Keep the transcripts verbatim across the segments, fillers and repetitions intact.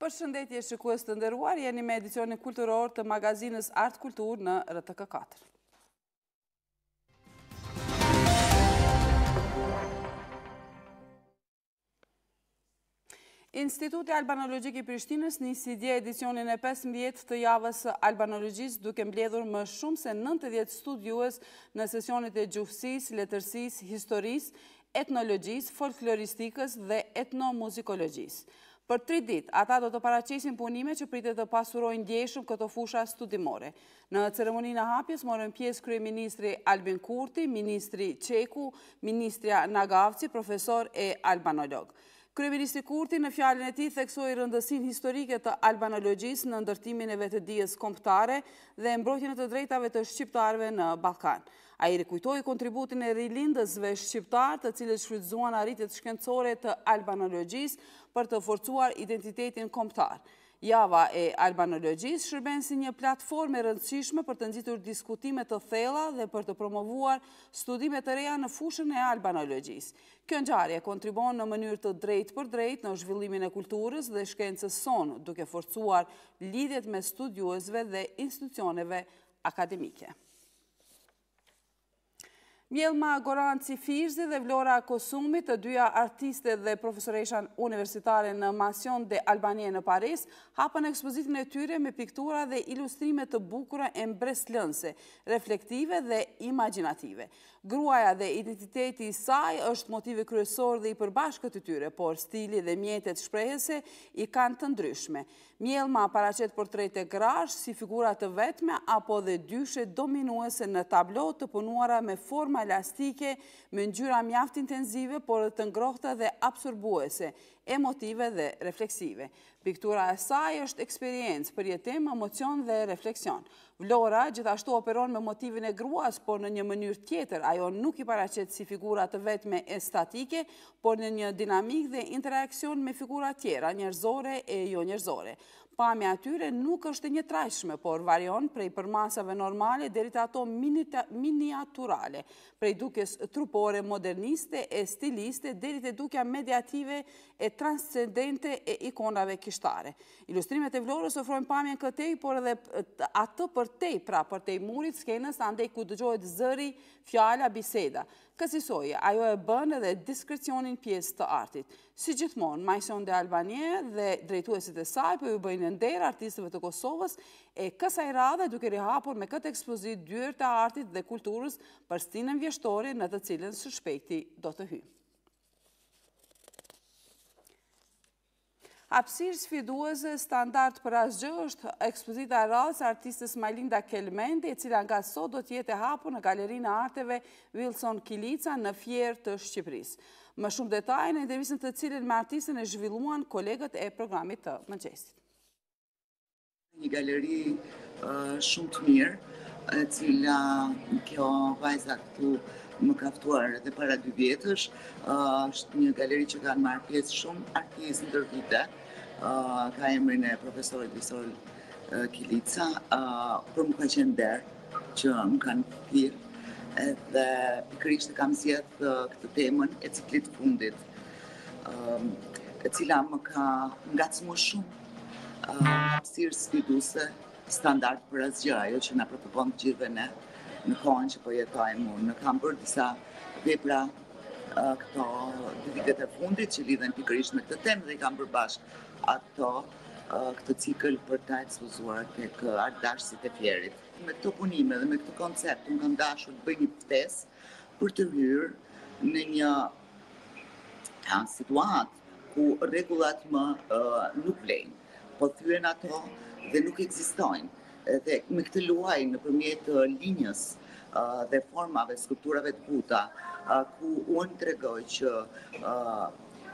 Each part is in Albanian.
Përshëndetje shikues të nderuar, jeni me edicionin kulturor të magazinës Art Kultur në R T K katër. Instituti Albanologjik i Prishtinës nisi dje edicionin e pesëmbëdhjetë të javës albanologjisë duke mbledhur më shumë se nëntëdhjetë studiues në sesionet e gjuhësisë, letërsisë, historisë, etnologjisë, folkloristikës dhe etnomuzikologjisë. Për tri ditë, ata do të paraqesin punime që pritet të pasurojnë ndjeshëm këto fusha studimore. Në ceremoninë e hapjes morën pjesë kryeministri Albin Kurti, ministri Qeku, ministrja Nagavci, profesor e albanolog. Kryeministri Kurti në fjalën e tij theksoi rëndësinë historike të albanologjisë në ndërtimin e vetëdijes kombëtare dhe mbrojtjen e të drejtave të shqiptarëve në Ballkan. Ai rikujtoi kontributin e rilindësve shqiptar, të cilët shfrytzuan arritjet shkencore të albanologjisë për të forcuar identitetin kombëtar. Java e albanologjisë shërben si një platformë e rëndësishme për të nxitur diskutime të thella dhe për të promovuar studime të reja në fushën e albanologjisë. Kjo ngjarje kontribon në mënyrë të drejtë për drejtë në zhvillimin e kulturës dhe shkencës sonë, duke forcuar lidhjet me studiuesve dhe institucioneve akademike. Mjelma Goranci Firzi dhe Vlora Kosumi, të dyja artiste dhe profesoresha universitare në Masion de Albanie në Paris, hapën ekspozitin e tyre me piktura dhe ilustrime të bukura e mbreslënse, reflektive dhe imagjinative. Gruaja dhe identiteti i saj është motivi kryesor dhe i përbashkët të tyre, por stili dhe mjetet shprehëse i kanë të ndryshme. Mjelma paraqet portrete grash si figura të vetme apo dhe dyshe dominuese në tablo të punuara me forma elastike, me ngjyra mjaft intenzive, por të ngrohta dhe absorbuese, emotive dhe refleksive. Piktura e saj është eksperiencë, përjetim, emocion dhe refleksion. Vlora gjithashtu operon me motivin e gruas, por në një mënyrë tjetër. Ajo nuk i paraqet si figura të vetme e statike, por në një dinamik dhe interakcion me figura tjera, njerëzore e jo njerëzore. Pamja atyre nuk është një trajshme, por varion prej përmasave normale deri te ato miniaturale, prej dukjes trupore, moderniste e stiliste, deri te dukja mediative e transcendente e ikonave kishtare. Ilustrimet e Vlorës ofrojnë pamjen këtej, por edhe atë përtej, pra përtej murit, skenës, andej ku dëgjohet zëri, fjala, biseda. Kësisoj, ajo e bën edhe diskrecionin pjesë të artit. Si gjithmonë, Maison de Albanie dhe drejtuesit e saj po ju bëjnë nder artistëve të Kosovës e kësaj radhe duke rihapur me këtë ekspozit dyert të artit dhe kulturës për stinën vjeshtore në të cilën së shpejti do të hyjë. Hapësirë sfiduese standard për asgjë është ekspozita e radhës e artistës Majlinda Kelmendi, e cila nga sot do të jetë e hapur në Galerinë e Arteve Wilson Kilica në Fier të Shqipërisë. Më shumë detaj në intervistën të cilën me artistën e zhvilluan kolegët e programit të mëngjesit. Një galeri uh, shumë të mirë, e cila kjo vajza këtu më ka ftuar edhe para dy vjetësh, uh, është një galeri që kanë marrë pjesë shumë artistë ndër vite. Uh, ka emrin e profesorit Visol uh, Kilica, uh, për më ka qenë derë që më kanë thirrë, edhe pikërisht e kam zgjedh uh, këtë temën e ciklit fundit, uh, e cila më ka ngacmuar shumë. Uh, hapësirë sfiduese, standard për asgjë, ajo që na propon të gjithëve ne në kohën që po jetojmë. Unë kam bërë disa vepra uh, këto dy vitet e fundit që lidhen pikërisht me këtë temë dhe i kam bërë bashkë ato uh, këtë cikël për ta ekspozuar tek artdashësit e Fierit. Me këto punime dhe me këtë koncept unë kam dashur të bëj një ftesë për të hyrë në një ja, situatë ku rregullat më uh, nuk vlejnë, po thyen ato dhe nuk ekzistojnë. Dhe me këtë luaj nëpërmjet linjës uh, dhe formave, skulpturave të buta, uh, ku unë tregoj që uh,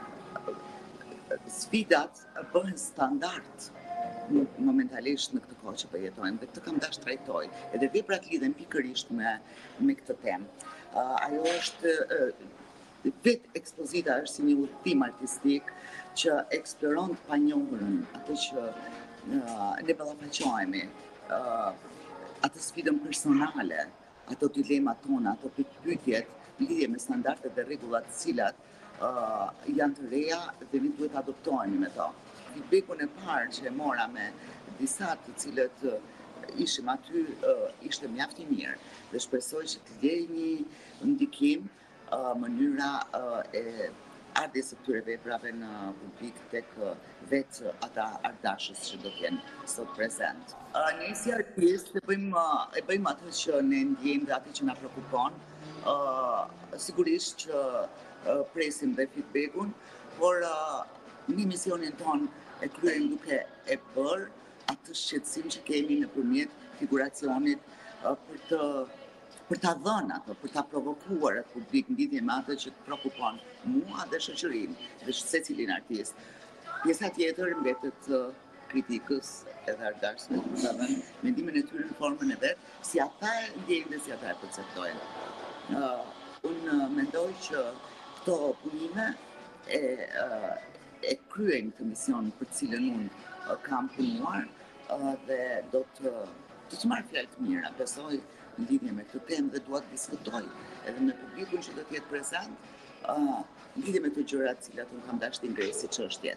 sfidat bëhen standard momentalisht në këtë kohë që po jetojmë, dhe këtë kam dashur trajtoj. Edhe veprat lidhen pikërisht me me këtë temë. Uh, ajo është uh, vetë ekspozita është si një udhtim artistik që eksploron të panjohurën, atë që uh, ne ballafaqohemi, uh, atë sfidën personale, ato dilemat tona, ato pyetjet lidhje me standardet dhe rregullat të cilat uh, janë të reja dhe ne duhet adoptohemi me to. feedbackun e parë që e mora me disa të cilët ishim aty ishte mjaft i mirë dhe shpresoj që të gjej një ndikim mënyra e ardhjes së këtyre veprave në publik tek vetë ata ardashës që do të jenë sot prezent. Ne si artistë e bëjmë e bëjmë atë që ne ndjejmë dhe atë që na shqetëson. Sigurisht që presim dhe feedbackun, por në misionin ton e kryejmë duke e bërë atë shqetësim që kemi nëpërmjet figuracionit për të për ta dhënë ato, për ta provokuar atë publik në lidhje me atë që të prekupon mua dhe shoqërinë dhe secilin artist. Pjesa tjetër mbetet kritikës edhe ardashëve për ta dhënë mendimin e tyre në formën e vet, si ata e ndjejnë dhe si ata e perceptojnë. Unë mendoj që këto punime e e kryejnë këtë mision për cilën unë kam punuar dhe do të do të marr fjalë të mira, besoj në lidhje me këtë temë dhe dua të diskutoj edhe me publikun që do të jetë prezant në lidhje me të gjërat të cilat unë kam dashur të ngrej si çështje.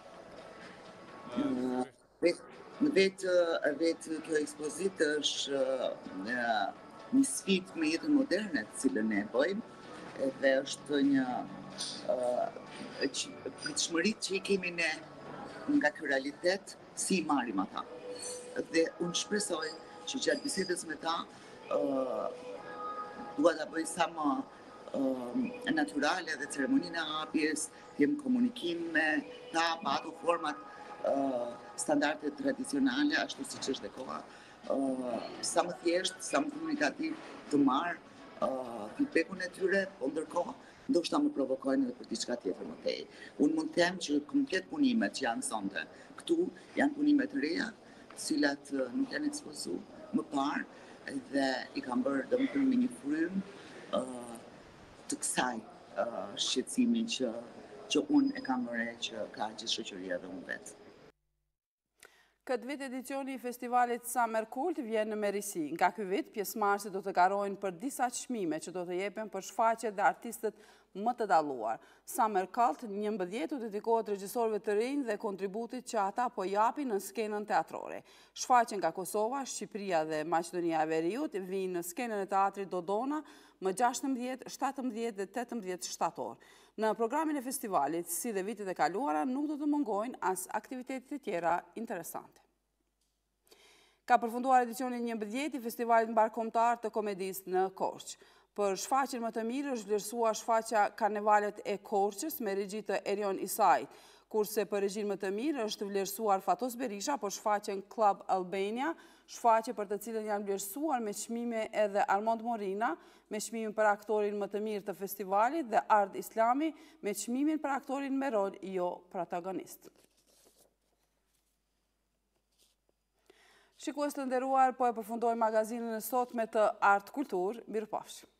Në vetë vetë kjo ekspozitë është një sfidë me jetën moderne të cilën ne bëjmë dhe është një pritshmëritë që i kemi ne nga ky realitet, si i marrim ata. Dhe unë shpresoj që gjatë bisedës me ta dua ta bëj sa më natyrale dhe ceremoninë e hapjes, jem komunikim me ta pa ato format standarde tradicionale, ashtu siç është dhe koha, sa më thjesht, sa më komunikativ të marr feedbackun e tyre, po ndërkohë ndoshta më provokojnë edhe për diçka tjetër më tej. Unë mund të them që komplet punimet që janë sonte këtu janë punime të reja, të cilat nuk janë ekspozuar më parë dhe i kam bërë domethënë me një frymë të kësaj shqetësimi që që unë e kam vënë që ka gjithë shoqëria dhe unë vetë. Këtë vit edicioni i festivalit Summer Cult vjen në merisi. Nga ky vit, pjesëmarrësit do të garojnë për disa çmime që do të jepen për shfaqjet dhe artistët më të dalluar. Summer Cult njëmbëdhjetë u dedikohet regjisorëve të rinj dhe kontributit që ata po japin në skenën teatrore. Shfaqjen nga Kosova, Shqipëria dhe Maqedonia e Veriut vinë në skenën e teatrit Dodona më gjashtëmbëdhjetë, shtatëmbëdhjetë dhe tetëmbëdhjetë shtator. Në programin e festivalit, si dhe vitet e kaluara, nuk do të mungojnë as aktivitetet e tjera interesante. Ka përfunduar edicioni njëmbëdhjetë i festivalit mbarkombëtar të komedisë në Korçë. Për shfaqjen më të mirë është vlerësuar shfaqja Karnevalet e Korçës me regji të Erion Isait, kurse për regjin më të mirë është vlerësuar Fatos Berisha për shfaqjen Club Albania, shfaqje për të cilën janë vlerësuar me çmime edhe Armand Morina, me çmimin për aktorin më të mirë të festivalit dhe Ard Islami me çmimin për aktorin me rol jo protagonist. Shikues të nderuar, po e përfundoj magazinën e sotme të Art Kultur. Mirupafshim.